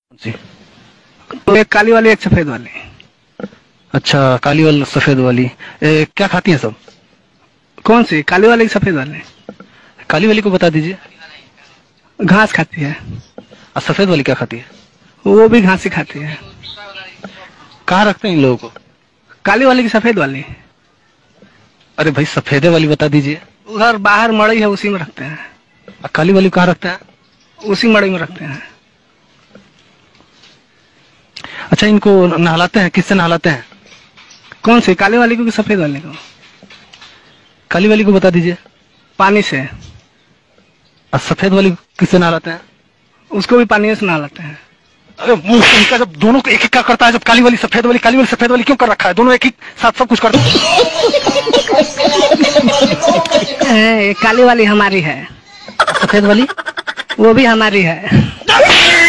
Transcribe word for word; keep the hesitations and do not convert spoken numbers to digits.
जी। तो एक काली वाली एक सफेद वाली। अच्छा, काली वाली सफेद वाली ए, क्या खाती हैं सब? कौन सी काली वाली सफेद वाली? काली वाली को बता दीजिए। घास खाती है। और सफेद वाली क्या खाती है? वो भी घास ही खाती है। कहाँ रखते हैं इन लोगों को? काली वाली की सफेद वाली? अरे भाई सफेदे वाली बता दीजिए। उधर बाहर मड़ई है, उसी में रखते हैं। और काली वाली कहाँ रखते हैं? उसी मड़ई में रखते हैं। अच्छा, इनको नहलाते हैं, किससे नहलाते हैं? कौन सी काली वाली को कि सफेद वाली को? काली वाली को बता दीजिए। पानी से। और सफेद वाली किससे नहलाते हैं? उसको भी पानी से नहलाते हैं। अरे मुंह से इनका जब दोनों को एक एक क्या करता है, जब काली वाली सफेद वाली काली वाली सफेद वाली क्यों कर रखा है? दोनों एक ही साथ सब कुछ करते हैं। काली वाली हमारी है। सफेद वाली वो भी हमारी है।